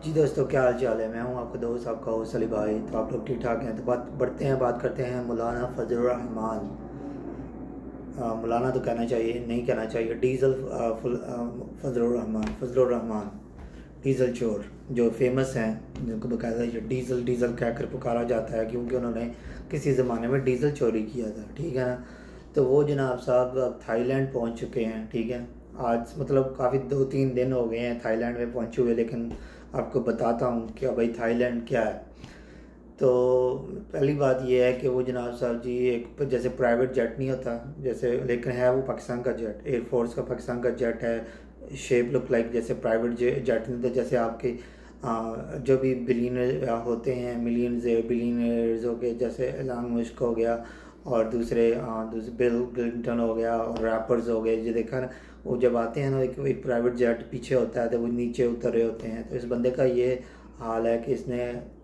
जी दोस्तों, क्या हाल चाल है। मैं हूं आपका दोस्त, आपका होस्ट अली भाई। तो आप लोग ठीक ठाक हैं। तो बात करते हैं मौलाना फजलुर रहमान। मौलाना तो कहना चाहिए, नहीं कहना चाहिए, फजलुर रहमान डीज़ल चोर जो फेमस हैं, जिनको बाकायदा ये डीज़ल डीज़ल कहकर पुकारा जाता है क्योंकि उन्होंने किसी ज़माने में डीज़ल चोरी किया था। ठीक है ना। तो वो जनाब साहब अब थाईलैंड पहुंच चुके हैं। ठीक है। आज मतलब काफ़ी 2-3 दिन हो गए हैं थाईलैंड में पहुंचे हुए, लेकिन आपको बताता हूँ कि भाई थाईलैंड क्या है। तो पहली बात यह है कि वो जनाब साहब जी एक जैसे प्राइवेट जेट नहीं होता जैसे, लेकिन है वो पाकिस्तान का जेट, एयरफोर्स का पाकिस्तान का जेट है। शेप लुक लाइक जैसे प्राइवेट जेट नहीं होता, जैसे आपके जो भी बिलियनर होते हैं, मिलियंस बिलियनर्स हो गए, जैसे एलन मस्क हो गया और दूसरे बिल क्लिंटन हो गया और रैपर्स हो गए, जो देखा ना वो जब आते हैं ना एक प्राइवेट जेट पीछे होता है तो वो नीचे उतर रहे होते हैं। तो इस बंदे का ये हाल है कि इसने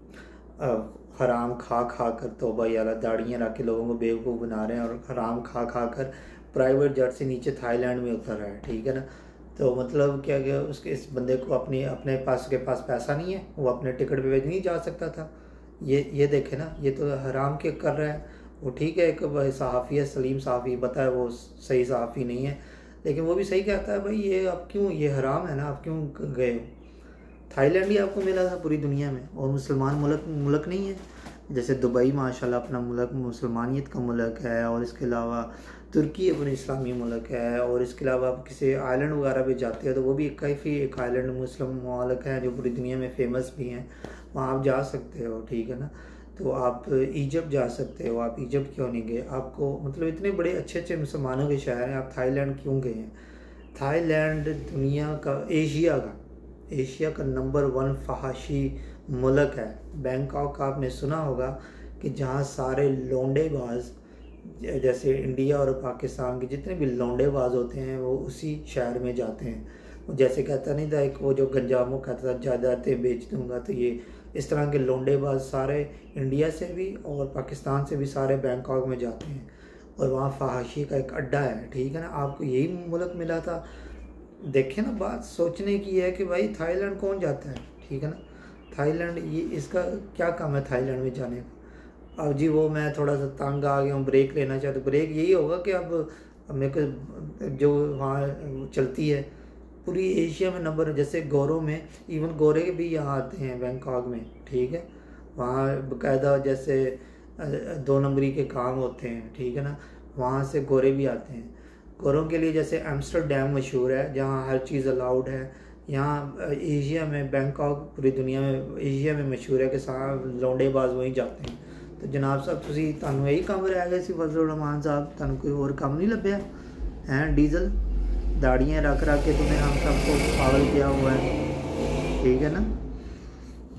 हराम खा खा कर, तौबा यारा, दाढ़ियाँ रख के लोगों को बेवकूफ़ बना रहे हैं और हराम खा खा कर प्राइवेट जेट से नीचे थाईलैंड में उतर रहा है। ठीक है ना। तो मतलब क्या गया उसके, इस बंदे को अपने पास के पास पैसा नहीं है, वो अपने टिकट पे नहीं जा सकता था। ये देखे ना, ये तो हराम के कर रहा है वो। ठीक है, एक सहाफ़ी है सलीम सहाफ़ी, बताए वो सही सहाफ़ी नहीं है, लेकिन वो भी सही कहता है भाई ये आप क्यों, ये हराम है ना, आप क्यों गए हो। थाईलैंड ही आपको मिला था पूरी दुनिया में, और मुसलमान मुल्क नहीं है। जैसे दुबई माशाल्लाह अपना मुल्क मुसलमानियत का मुल्क है, और इसके अलावा तुर्की अपनी इस्लामी मुल्क है, और इसके अलावा आप किसी आइलैंड वगैरह भी जाते हो तो वो भी काफ़ी एक आइलैंड मुस्लिम मुल्क है जो पूरी दुनिया में फ़ेमस भी हैं, वहाँ आप जा सकते हो। ठीक है ना। तो आप इजिप्ट जा सकते हो। आप इजिप्ट क्यों नहीं गए? आपको मतलब इतने बड़े अच्छे अच्छे मुसलमानों के शहर हैं, आप थाईलैंड क्यों गए हैं? थाईलैंड दुनिया का, एशिया का नंबर 1 फहाशी मुल्क है। बैंकॉक आपने सुना होगा कि जहाँ सारे लोंडेबाज, जैसे इंडिया और पाकिस्तान के जितने भी लोंडेबाज होते हैं वो उसी शहर में जाते हैं। जैसे कहता नहीं था एक वो जो गंजामो कहता था जायदादें बेच दूंगा, तो ये इस तरह के लोंडेबाज सारे इंडिया से भी और पाकिस्तान से भी सारे बैंकॉक में जाते हैं, और वहाँ फहाशी का एक अड्डा है। ठीक है ना। आपको यही मुल्क मिला था। देखें ना, बात सोचने की है कि भाई थाईलैंड कौन जाता है। ठीक है ना। थाईलैंड ये इसका क्या काम है थाईलैंड में जाने का? अब जी वो मैं थोड़ा सा तंग आ गया हूँ, ब्रेक लेना चाहता हूँ। ब्रेक यही होगा कि अब मेरे को जो वहाँ चलती है पूरी एशिया में नंबर, जैसे गोरों में, इवन गोरे भी यहाँ आते हैं बैंकॉक में। ठीक है। वहाँ बाकायदा जैसे 2 नंबरी के काम होते हैं। ठीक है ना। वहाँ से गोरे भी आते हैं। गोरों के लिए जैसे एम्स्टर्डम मशहूर है जहाँ हर चीज़ अलाउड है। यहाँ एशिया में बैंकॉक पूरी दुनिया में एशिया में मशहूर है कि सारे लौंडेबाज वहीं जाते हैं। तो जनाब साहब तुहानू यही काम रह गया सी फजलुर रहमान साहब, तुहानू कोई और काम नहीं लभ्या हैं? डीजल दाड़ियाँ रख रख के तुमने हम सबको पागल किया हुआ है। ठीक है ना।